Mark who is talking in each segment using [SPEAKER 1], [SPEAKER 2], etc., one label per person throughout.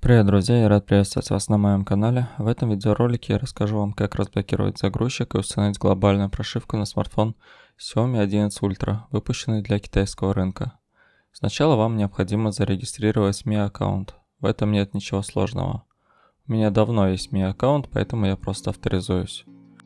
[SPEAKER 1] Привет, друзья, я рад приветствовать вас на моем канале. В этом видеоролике я расскажу вам, как разблокировать загрузчик и установить глобальную прошивку на смартфон Xiaomi 11 Ultra, выпущенный для китайского рынка. Сначала вам необходимо зарегистрировать Mi аккаунт. В этом нет ничего сложного. У меня давно есть Mi аккаунт, поэтому я просто авторизуюсь.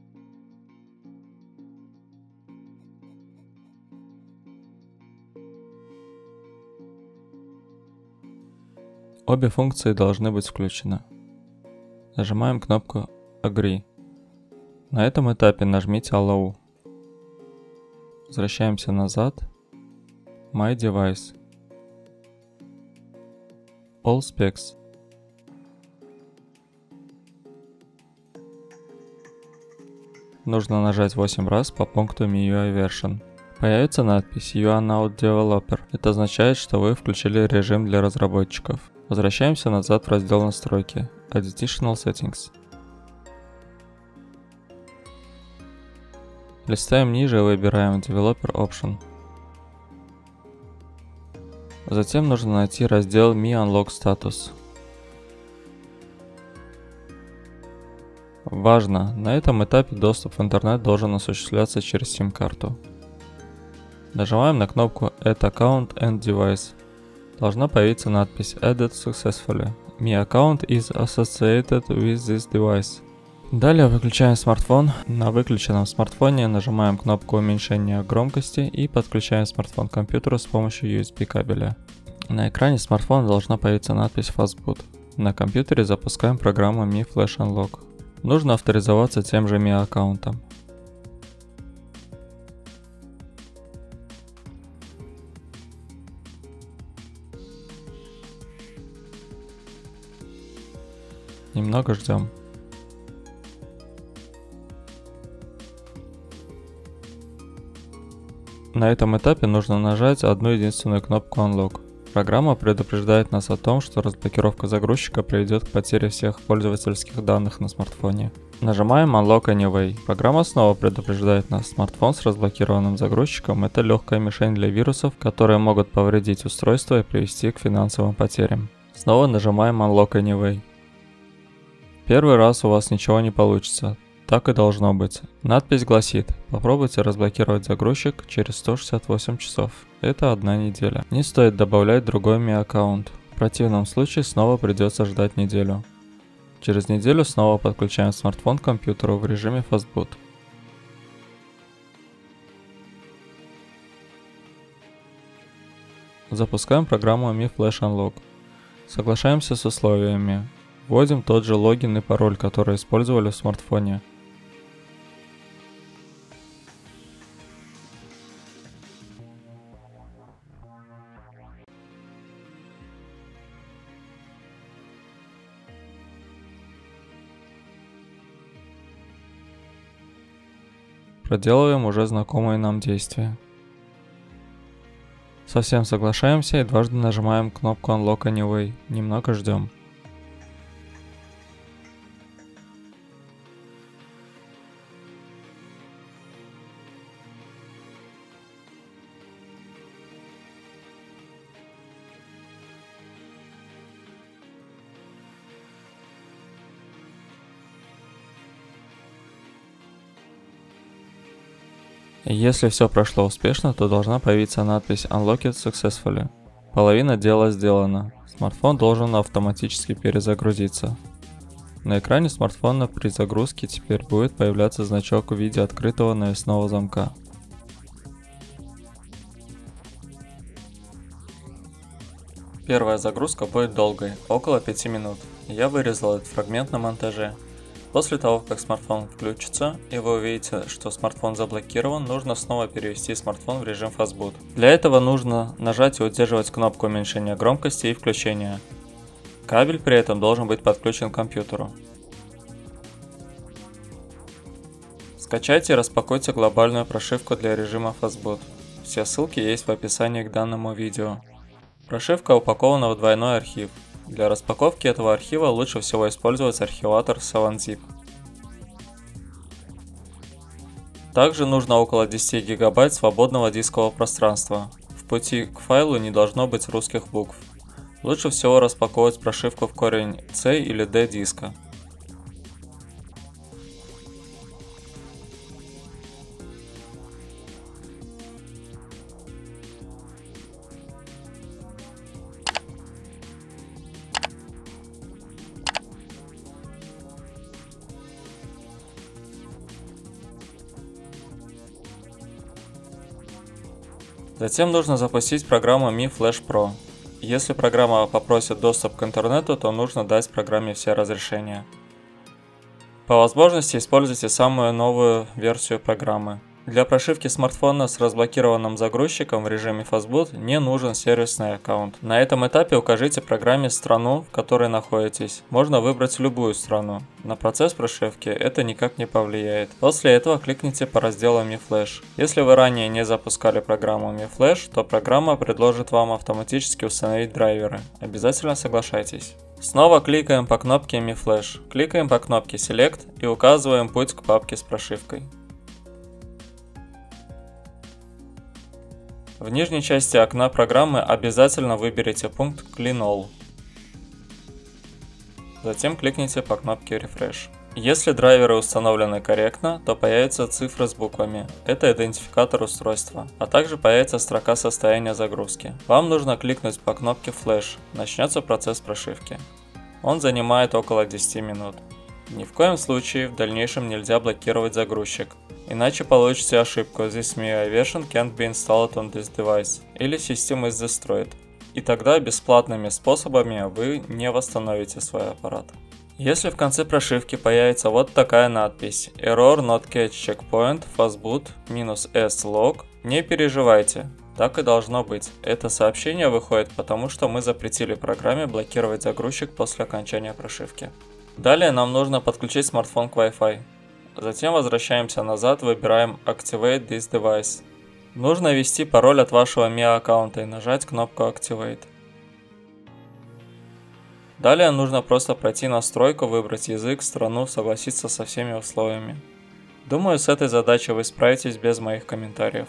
[SPEAKER 1] Обе функции должны быть включены. Нажимаем кнопку Agree. На этом этапе нажмите Allow. Возвращаемся назад. My Device. All Specs. Нужно нажать 8 раз по пункту MIUI Version. Появится надпись You are now developer. Это означает, что вы включили режим для разработчиков. Возвращаемся назад в раздел настройки. Additional Settings. Листаем ниже и выбираем Developer Option. Затем нужно найти раздел Mi Unlock Status. Важно! На этом этапе доступ в интернет должен осуществляться через сим-карту. Нажимаем на кнопку Add Account and Device. Должна появиться надпись Added Successfully. Mi account is associated with this device. Далее выключаем смартфон. На выключенном смартфоне нажимаем кнопку уменьшения громкости и подключаем смартфон к компьютеру с помощью USB кабеля. На экране смартфона должна появиться надпись Fastboot. На компьютере запускаем программу Mi Flash Unlock. Нужно авторизоваться тем же Mi аккаунтом. Немного ждем. На этом этапе нужно нажать одну единственную кнопку Unlock. Программа предупреждает нас о том, что разблокировка загрузчика приведет к потере всех пользовательских данных на смартфоне. Нажимаем Unlock Anyway. Программа снова предупреждает нас. Смартфон с разблокированным загрузчиком – это легкая мишень для вирусов, которые могут повредить устройство и привести к финансовым потерям. Снова нажимаем Unlock Anyway. Первый раз у вас ничего не получится. Так и должно быть. Надпись гласит: попробуйте разблокировать загрузчик через 168 часов. Это 1 неделя. Не стоит добавлять другой Mi аккаунт. В противном случае снова придется ждать неделю. Через неделю снова подключаем смартфон к компьютеру в режиме Fastboot. Запускаем программу Mi Flash Unlock. Соглашаемся с условиями. Вводим тот же логин и пароль, который использовали в смартфоне. Проделываем уже знакомые нам действия. Совсем соглашаемся и дважды нажимаем кнопку Unlock Anyway. Немного ждем. Если все прошло успешно, то должна появиться надпись Unlocked Successfully. Половина дела сделана. Смартфон должен автоматически перезагрузиться. На экране смартфона при загрузке теперь будет появляться значок в виде открытого навесного замка. Первая загрузка будет долгой, около 5 минут. Я вырезал этот фрагмент на монтаже. После того, как смартфон включится и вы увидите, что смартфон заблокирован, нужно снова перевести смартфон в режим Fastboot. Для этого нужно нажать и удерживать кнопку уменьшения громкости и включения. Кабель при этом должен быть подключен к компьютеру. Скачайте и распакуйте глобальную прошивку для режима Fastboot. Все ссылки есть в описании к данному видео. Прошивка упакована в двойной архив. Для распаковки этого архива лучше всего использовать архиватор 7-zip. Также нужно около 10 гигабайт свободного дискового пространства. В пути к файлу не должно быть русских букв. Лучше всего распаковывать прошивку в корень C или D диска. Затем нужно запустить программу Mi Flash Pro. Если программа попросит доступ к интернету, то нужно дать программе все разрешения. По возможности используйте самую новую версию программы. Для прошивки смартфона с разблокированным загрузчиком в режиме Fastboot не нужен сервисный аккаунт. На этом этапе укажите программе страну, в которой находитесь. Можно выбрать любую страну. На процесс прошивки это никак не повлияет. После этого кликните по разделу Mi Flash. Если вы ранее не запускали программу Mi Flash, то программа предложит вам автоматически установить драйверы. Обязательно соглашайтесь. Снова кликаем по кнопке Mi Flash. Кликаем по кнопке Select и указываем путь к папке с прошивкой. В нижней части окна программы обязательно выберите пункт Clean All. Затем кликните по кнопке Refresh. Если драйверы установлены корректно, то появятся цифры с буквами. Это идентификатор устройства. А также появится строка состояния загрузки. Вам нужно кликнуть по кнопке Flash. Начнется процесс прошивки. Он занимает около 10 минут. Ни в коем случае в дальнейшем нельзя блокировать загрузчик. Иначе получите ошибку "This MIUI version can't be installed on this device" или "System is destroyed". И тогда бесплатными способами вы не восстановите свой аппарат. Если в конце прошивки появится вот такая надпись "Error not catch checkpoint fastboot -s log", не переживайте, так и должно быть. Это сообщение выходит потому, что мы запретили программе блокировать загрузчик после окончания прошивки. Далее нам нужно подключить смартфон к Wi-Fi. Затем возвращаемся назад, выбираем Activate this device. Нужно ввести пароль от вашего Mi аккаунта и нажать кнопку Activate. Далее нужно просто пройти настройку, выбрать язык, страну, согласиться со всеми условиями. Думаю, с этой задачей вы справитесь без моих комментариев.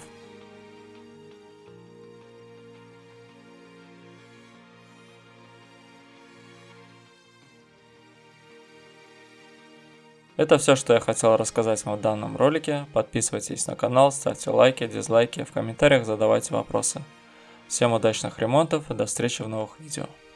[SPEAKER 1] Это все, что я хотел рассказать вам в данном ролике. Подписывайтесь на канал, ставьте лайки, дизлайки, в комментариях задавайте вопросы. Всем удачных ремонтов и до встречи в новых видео.